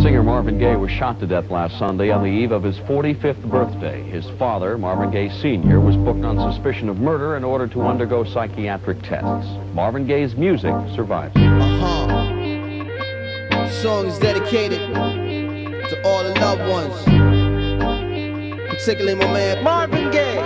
Singer Marvin Gaye was shot to death last Sunday on the eve of his 45th birthday. His father, Marvin Gaye Sr., was booked on suspicion of murder in order to undergo psychiatric tests. Marvin Gaye's music survives. This song is dedicated to all the loved ones, particularly my man Marvin Gaye.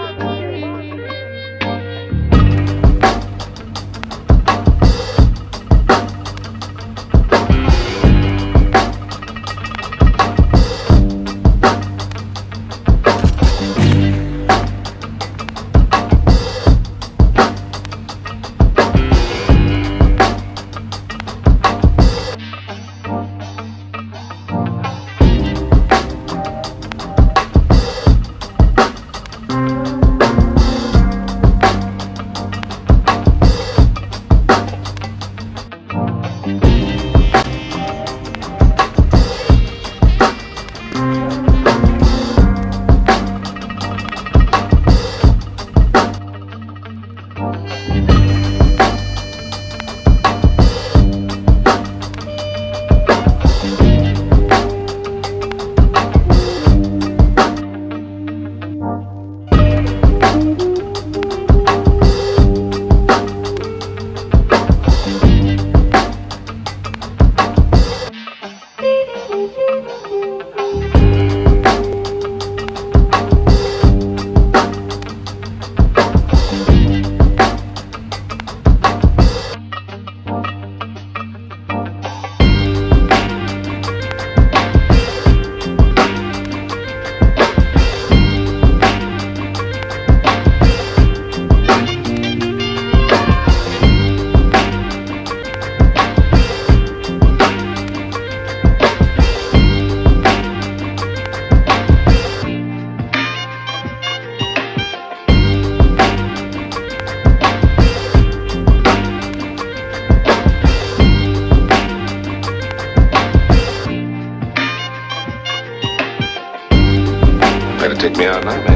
Better take me out now, man.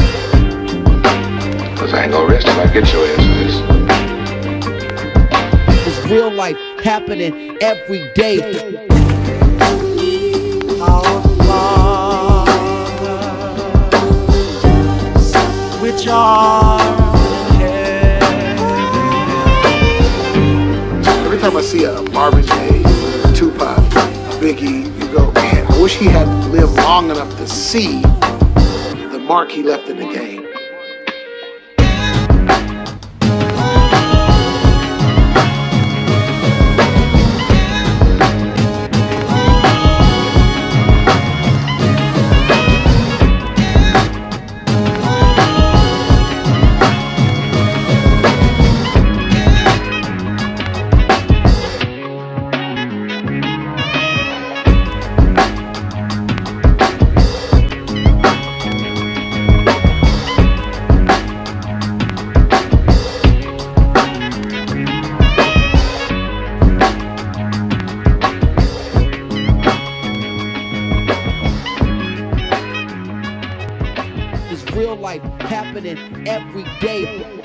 Cause I ain't gonna rest till I get your ass for this. It's real life happening every day. Which are every time I see a Marvin Gaye, a Tupac, a Biggie, you go, man, I wish he had lived long enough to see the mark he left in the game. Real life happening every day.